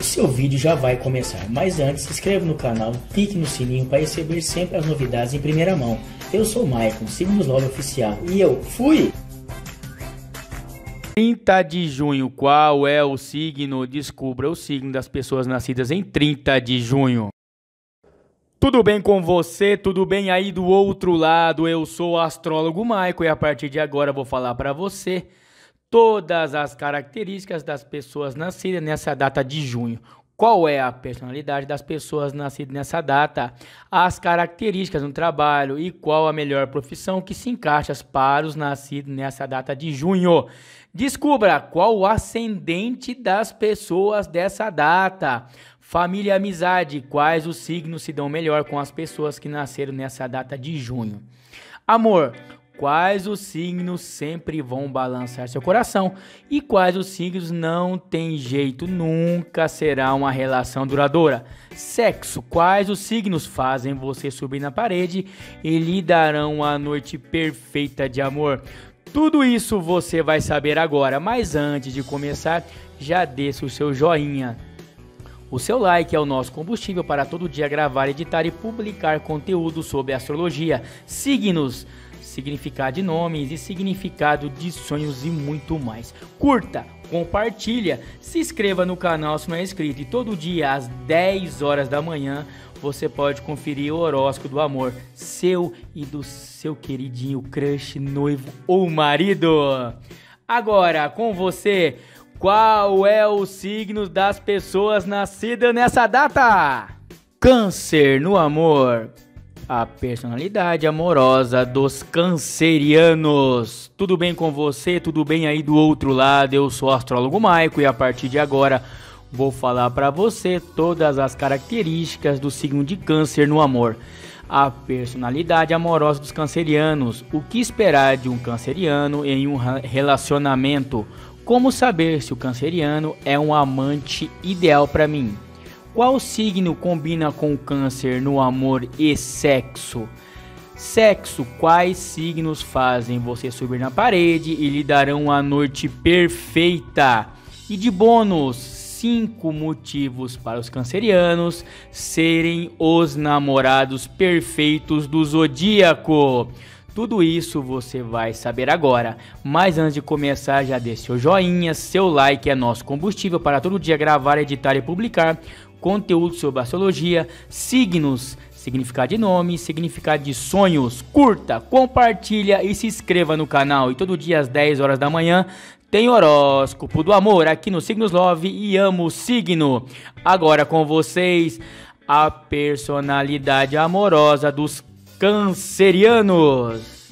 Seu vídeo já vai começar, mas antes se inscreva no canal, clique no sininho para receber sempre as novidades em primeira mão. Eu sou o Maicon, Signos Love Oficial, e eu fui! 30 de junho, qual é o signo? Descubra o signo das pessoas nascidas em 30 de junho. Tudo bem com você? Tudo bem aí do outro lado? Eu sou o astrólogo Maicon e a partir de agora vou falar para você todas as características das pessoas nascidas nessa data de junho. Qual é a personalidade das pessoas nascidas nessa data? As características no trabalho e qual a melhor profissão que se encaixa para os nascidos nessa data de junho. Descubra qual o ascendente das pessoas dessa data. Família e amizade, quais os signos se dão melhor com as pessoas que nasceram nessa data de junho. Amor, quais os signos sempre vão balançar seu coração e quais os signos não tem jeito, nunca será uma relação duradoura. Sexo, quais os signos fazem você subir na parede e lhe darão a noite perfeita de amor. Tudo isso você vai saber agora, mas antes de começar, já deixa o seu joinha. O seu like é o nosso combustível para todo dia gravar, editar e publicar conteúdo sobre astrologia, signos, significado de nomes e significado de sonhos e muito mais. Curta, compartilha, se inscreva no canal se não é inscrito e todo dia às 10 horas da manhã você pode conferir o horóscopo do amor seu e do seu queridinho crush, noivo ou marido. Agora com você, qual é o signo das pessoas nascidas nessa data? Câncer no amor. A personalidade amorosa dos cancerianos. Tudo bem com você? Tudo bem aí do outro lado? Eu sou o astrólogo Maicon e a partir de agora vou falar para você todas as características do signo de câncer no amor. A personalidade amorosa dos cancerianos. O que esperar de um canceriano em um relacionamento? Como saber se o canceriano é um amante ideal para mim? Qual signo combina com câncer no amor e sexo? Sexo, quais signos fazem você subir na parede e lhe darão a noite perfeita? E de bônus, 5 motivos para os cancerianos serem os namorados perfeitos do zodíaco. Tudo isso você vai saber agora, mas antes de começar já deixe seu joinha, seu like é nosso combustível para todo dia gravar, editar e publicar conteúdo sobre astrologia, signos, significado de nome, significado de sonhos. Curta, compartilha e se inscreva no canal e todo dia às 10 horas da manhã tem horóscopo do amor aqui no Signos Love e amo o signo. Agora com vocês, a personalidade amorosa dos cancerianos.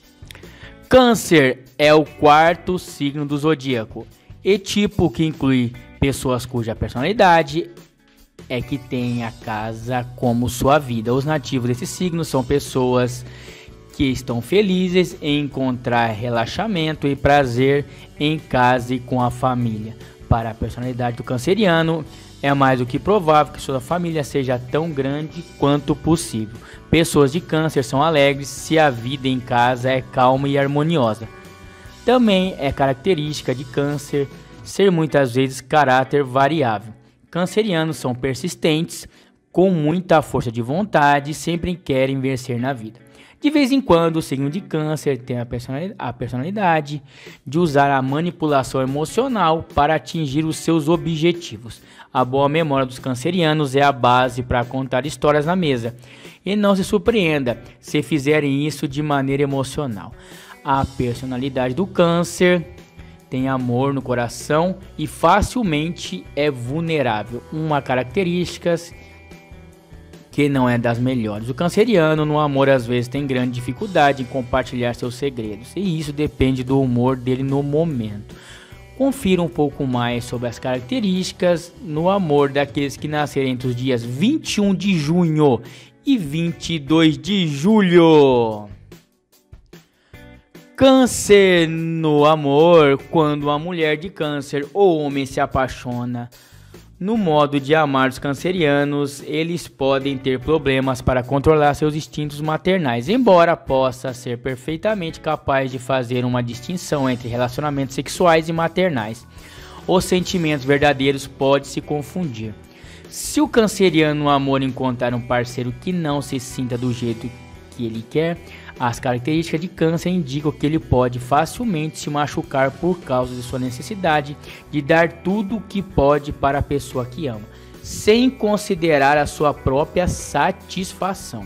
Câncer é o 4º signo do zodíaco e tipo que inclui pessoas cuja personalidade é que tem a casa como sua vida. Os nativos desse signo são pessoas que estão felizes em encontrar relaxamento e prazer em casa e com a família. Para a personalidade do canceriano, é mais do que provável que sua família seja tão grande quanto possível. Pessoas de câncer são alegres se a vida em casa é calma e harmoniosa. Também é característica de câncer ser muitas vezes caráter variável. Cancerianos são persistentes, com muita força de vontade e sempre querem vencer na vida. De vez em quando, o signo de câncer tem a personalidade de usar a manipulação emocional para atingir os seus objetivos. A boa memória dos cancerianos é a base para contar histórias na mesa. E não se surpreenda se fizerem isso de maneira emocional. A personalidade do câncer tem amor no coração e facilmente é vulnerável. Uma característica que não é das melhores. O canceriano no amor às vezes tem grande dificuldade em compartilhar seus segredos. E isso depende do humor dele no momento. Confira um pouco mais sobre as características no amor daqueles que nasceram entre os dias 21 de junho e 22 de julho. Câncer no amor. Quando uma mulher de câncer ou homem se apaixona no modo de amar dos cancerianos, eles podem ter problemas para controlar seus instintos maternais, embora possa ser perfeitamente capaz de fazer uma distinção entre relacionamentos sexuais e maternais. os sentimentos verdadeiros podem se confundir. Se o canceriano no amor encontrar um parceiro que não se sinta do jeito que ele quer, as características de câncer indicam que ele pode facilmente se machucar por causa de sua necessidade de dar tudo o que pode para a pessoa que ama, sem considerar a sua própria satisfação.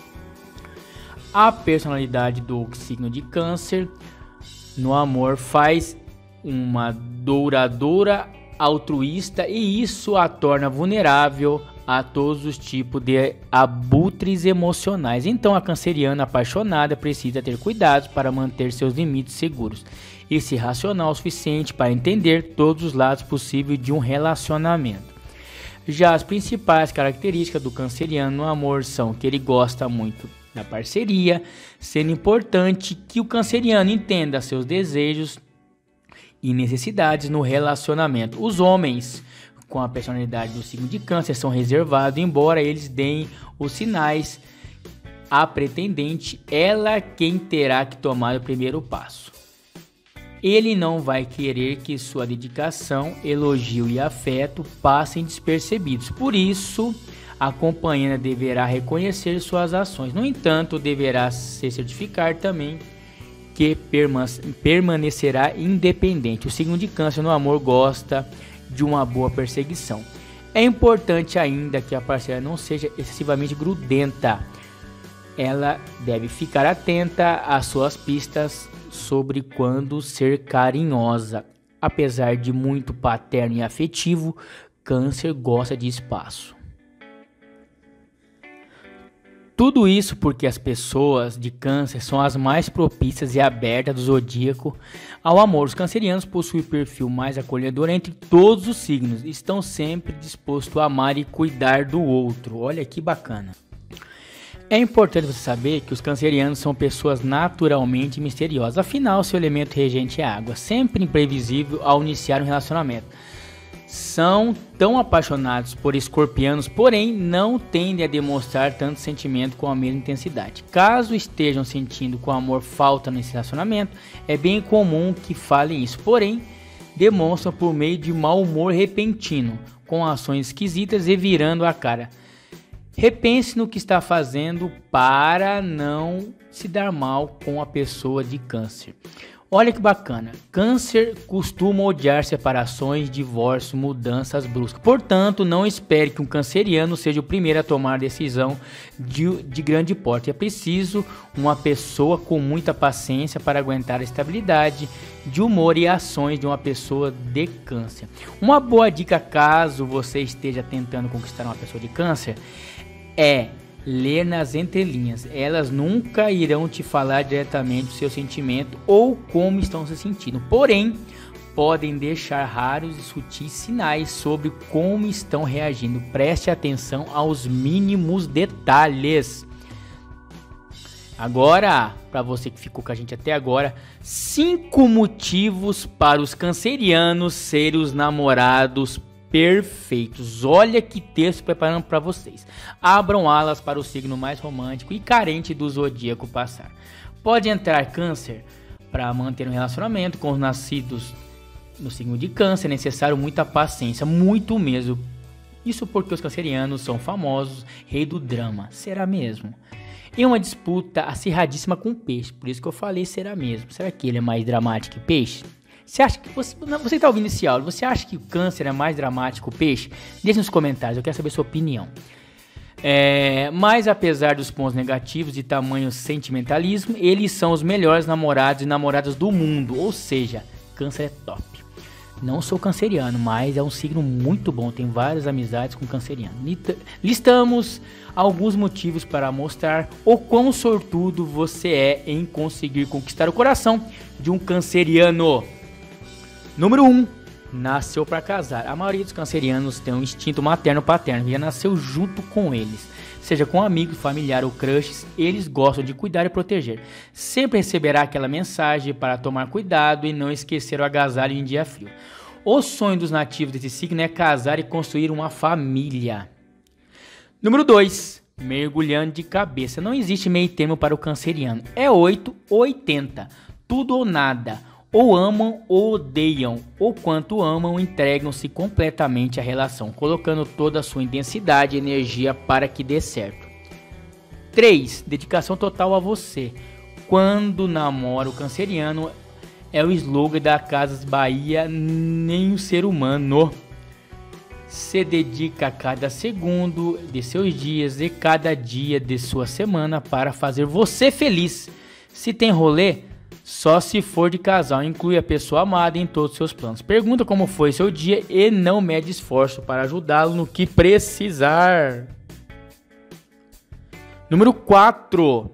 A personalidade do signo de câncer no amor faz uma douradora altruísta e isso a torna vulnerável a todos os tipos de abutres emocionais. Então a canceriana apaixonada precisa ter cuidados para manter seus limites seguros e ser racional o suficiente para entender todos os lados possíveis de um relacionamento. Já as principais características do canceriano no amor são que ele gosta muito da parceria, sendo importante que o canceriano entenda seus desejos e necessidades no relacionamento. Os homens com a personalidade do signo de câncer são reservados, embora eles deem os sinais à pretendente, ela quem terá que tomar o primeiro passo. Ele não vai querer que sua dedicação, elogio e afeto passem despercebidos. Por isso, a companheira deverá reconhecer suas ações. No entanto, deverá se certificar também que permanecerá independente. O signo de câncer no amor gosta de uma boa perseguição. É importante ainda que a parceira não seja excessivamente grudenta. Ela deve ficar atenta às suas pistas sobre quando ser carinhosa. Apesar de muito paterno e afetivo, câncer gosta de espaço. Tudo isso porque as pessoas de câncer são as mais propícias e abertas do zodíaco ao amor. Os cancerianos possuem o perfil mais acolhedor entre todos os signos. Estão sempre dispostos a amar e cuidar do outro. Olha que bacana. É importante você saber que os cancerianos são pessoas naturalmente misteriosas. Afinal, seu elemento regente é água, sempre imprevisível ao iniciar um relacionamento. São tão apaixonados por escorpianos, porém não tendem a demonstrar tanto sentimento com a mesma intensidade. Caso estejam sentindo que o amor falta nesse relacionamento, é bem comum que falem isso, porém demonstram por meio de mau humor repentino, com ações esquisitas e virando a cara. Repense no que está fazendo para não se dar mal com a pessoa de câncer. Olha que bacana, câncer costuma odiar separações, divórcio, mudanças bruscas. Portanto, não espere que um canceriano seja o primeiro a tomar decisão de grande porte. É preciso uma pessoa com muita paciência para aguentar a estabilidade de humor e ações de uma pessoa de câncer. Uma boa dica caso você esteja tentando conquistar uma pessoa de câncer é ler nas entrelinhas. Elas nunca irão te falar diretamente o seu sentimento ou como estão se sentindo, porém podem deixar raros e sutis sinais sobre como estão reagindo. Preste atenção aos mínimos detalhes. Agora, para você que ficou com a gente até agora, 5 motivos para os cancerianos serem os namorados perfeitos. Olha que texto preparando para vocês. Abram alas para o signo mais romântico e carente do zodíaco passar. Pode entrar câncer para manter um relacionamento com os nascidos no signo de câncer. É necessário muita paciência, muito mesmo. Isso porque os cancerianos são famosos, rei do drama. Será mesmo? Em uma disputa acirradíssima com o peixe. Por isso que eu falei será mesmo. Será que ele é mais dramático que o peixe? Você acha que você está ouvindo esse áudio? Você acha que o câncer é mais dramático que o peixe? Deixe nos comentários, eu quero saber a sua opinião. Mas apesar dos pontos negativos de tamanho sentimentalismo, eles são os melhores namorados e namoradas do mundo. Ou seja, câncer é top. Não sou canceriano, mas é um signo muito bom. Tem várias amizades com canceriano. Listamos alguns motivos para mostrar o quão sortudo você é em conseguir conquistar o coração de um canceriano. Número 1. Nasceu para casar. A maioria dos cancerianos tem um instinto materno-paterno, já nasceu junto com eles. Seja com amigos, familiar ou crushes, eles gostam de cuidar e proteger. Sempre receberá aquela mensagem para tomar cuidado e não esquecer o agasalho em dia frio. O sonho dos nativos desse signo é casar e construir uma família. Número 2. Mergulhando de cabeça. Não existe meio termo para o canceriano. É 8 ou 80. Tudo ou nada. ou amam ou odeiam, ou quanto amam, entregam-se completamente à relação, colocando toda a sua intensidade e energia para que dê certo. 3. Dedicação total a você. Quando namora o canceriano, é o slogan da Casas Bahia, nem o ser humano. Se dedica a cada segundo de seus dias e cada dia de sua semana para fazer você feliz. Se tem rolê, só se for de casal, inclui a pessoa amada em todos os seus planos. Pergunta como foi seu dia e não mede esforço para ajudá-lo no que precisar. Número 4.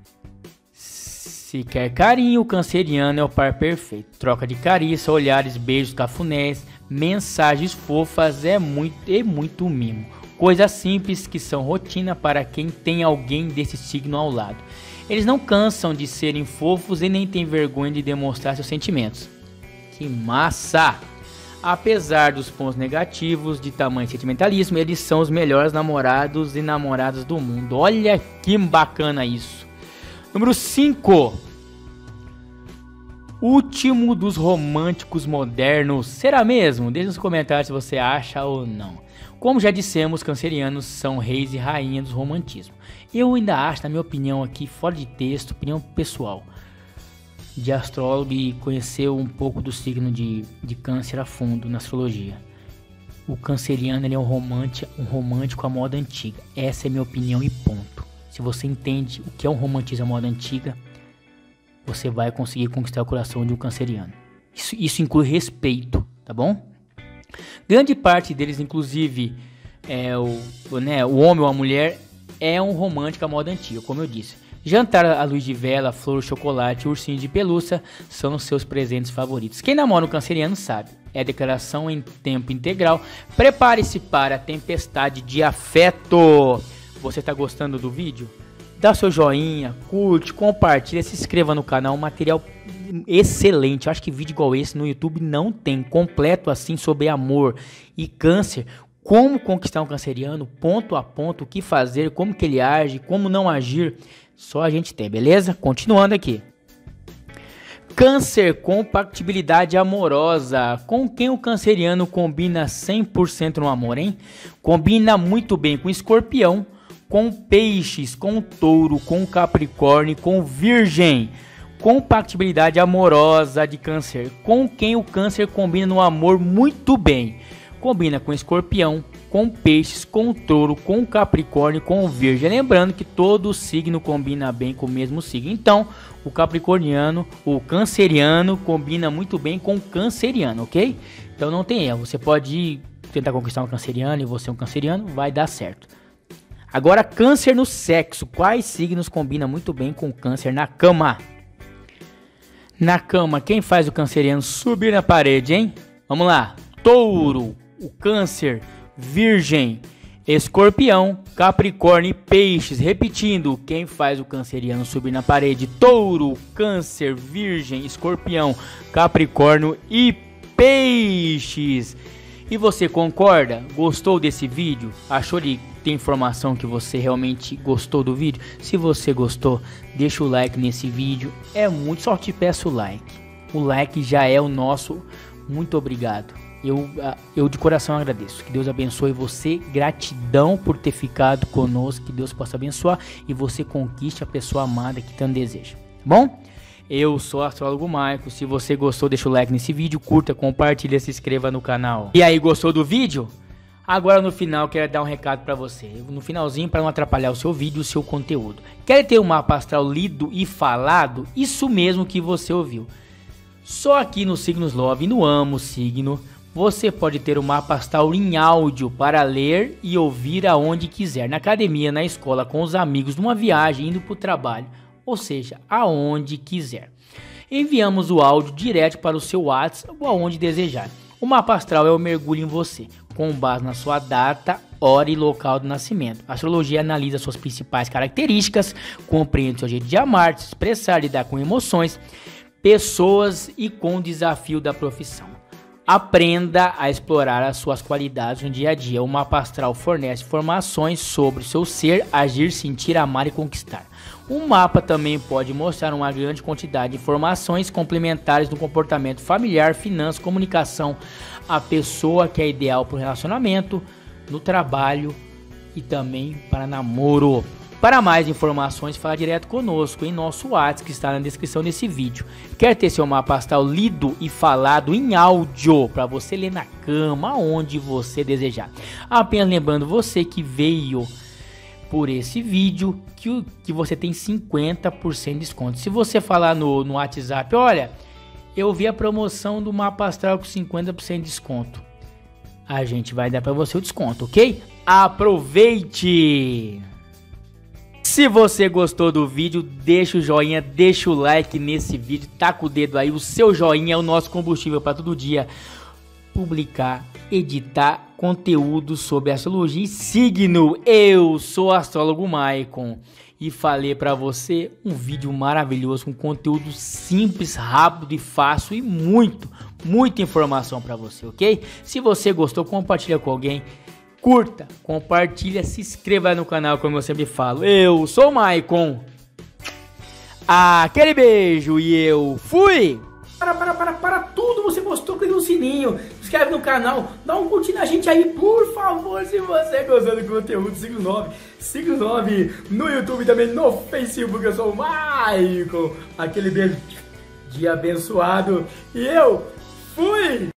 Se quer carinho, o canceriano é o par perfeito. Troca de carícia, olhares, beijos, cafunés, mensagens fofas e muito mimo. Coisas simples que são rotina para quem tem alguém desse signo ao lado. Eles não cansam de serem fofos e nem têm vergonha de demonstrar seus sentimentos. Que massa! Apesar dos pontos negativos de tamanho sentimentalismo, eles são os melhores namorados e namoradas do mundo. Olha que bacana isso! Número 5. Último dos românticos modernos. Será mesmo? Deixe nos comentários se você acha ou não. Como já dissemos, os cancerianos são reis e rainhas do romantismo. Eu ainda acho, na minha opinião aqui, fora de texto, opinião pessoal, de astrólogo e conhecer um pouco do signo de câncer a fundo na astrologia. O canceriano ele é um romântico à moda antiga. Essa é a minha opinião e ponto. Se você entende o que é um romantismo à moda antiga, você vai conseguir conquistar o coração de um canceriano. Isso inclui respeito, tá bom? Grande parte deles, inclusive, o homem ou a mulher, é um romântico à moda antiga, como eu disse. Jantar à luz de vela, flor, chocolate e ursinho de pelúcia são os seus presentes favoritos. Quem namora um canceriano sabe, é declaração em tempo integral. Prepare-se para a tempestade de afeto. Você está gostando do vídeo? Dá seu joinha, curte, compartilha, se inscreva no canal, um material excelente. Eu acho que vídeo igual esse no YouTube não tem, completo assim sobre amor e câncer. Como conquistar um canceriano, ponto a ponto, o que fazer, como que ele age, como não agir, só a gente tem, beleza? Continuando aqui. Câncer, compatibilidade amorosa. Com quem o canceriano combina 100% no amor, hein? Combina muito bem com escorpião, com peixes, com touro, com capricórnio, com virgem. Compatibilidade amorosa de câncer. Com quem o câncer combina no amor muito bem. Combina com escorpião, com peixes, com touro, com capricórnio, com virgem. Lembrando que todo signo combina bem com o mesmo signo. Então, o capricorniano, o canceriano combina muito bem com o canceriano, ok? Então não tem erro. Você pode tentar conquistar um canceriano e você é um canceriano, vai dar certo. Agora, câncer no sexo. Quais signos combinam muito bem com câncer na cama? Na cama, quem faz o canceriano subir na parede, hein? Vamos lá. Touro, o câncer, virgem, escorpião, capricórnio e peixes. Repetindo, quem faz o canceriano subir na parede? Touro, câncer, virgem, escorpião, capricórnio e peixes. E você concorda? Gostou desse vídeo? Achou de ter informação que você realmente gostou do vídeo? Se você gostou, deixa o like nesse vídeo. É muito, só te peço o like. O like já é o nosso. Muito obrigado. Eu de coração agradeço. Que Deus abençoe você. Gratidão por ter ficado conosco. Que Deus possa abençoar e você conquiste a pessoa amada que tanto deseja. Bom? Eu sou o astrólogo Maico. Se você gostou, deixa o like nesse vídeo, curta, compartilha, se inscreva no canal. E aí, gostou do vídeo? Agora no final quero dar um recado para você. No finalzinho, para não atrapalhar o seu vídeo, o seu conteúdo. Quer ter um mapa astral lido e falado? Isso mesmo que você ouviu. Só aqui no Signos Love, no Amo Signo, você pode ter o mapa astral em áudio para ler e ouvir aonde quiser. Na academia, na escola, com os amigos, numa viagem, indo para o trabalho. Ou seja, aonde quiser. Enviamos o áudio direto para o seu WhatsApp ou aonde desejar. O mapa astral é o mergulho em você, com base na sua data, hora e local do nascimento. A astrologia analisa suas principais características, compreende seu jeito de amar, se expressar, lidar com emoções, pessoas e com o desafio da profissão. Aprenda a explorar as suas qualidades no dia a dia. O mapa astral fornece informações sobre o seu ser, agir, sentir, amar e conquistar. O mapa também pode mostrar uma grande quantidade de informações complementares no comportamento familiar, finanças, comunicação, a pessoa que é ideal para o relacionamento, no trabalho e também para namoro. Para mais informações, fala direto conosco em nosso WhatsApp que está na descrição desse vídeo. Quer ter seu mapa astral lido e falado em áudio para você ler na cama, onde você desejar. Apenas lembrando você que veio por esse vídeo que você tem 50% de desconto. Se você falar no WhatsApp, olha, eu vi a promoção do mapa astral com 50% de desconto, a gente vai dar para você o desconto, ok? Aproveite! Se você gostou do vídeo, deixa o joinha, deixa o like nesse vídeo, taca o dedo aí, o seu joinha é o nosso combustível para todo dia publicar, editar conteúdo sobre astrologia e signo. Eu sou o astrólogo Maicon e falei para você um vídeo maravilhoso com conteúdo simples, rápido e fácil e muita informação para você, ok? Se você gostou, compartilha com alguém. Curta, compartilha, se inscreva no canal, como eu sempre falo. Eu sou o Maicon. Aquele beijo e eu fui! Para tudo, você gostou, clica no sininho, se inscreve no canal, dá um curtir na gente aí, por favor, se você gostou do conteúdo, signo 9 no YouTube, também no Facebook, eu sou o Maicon. Aquele beijo, dia abençoado e eu fui!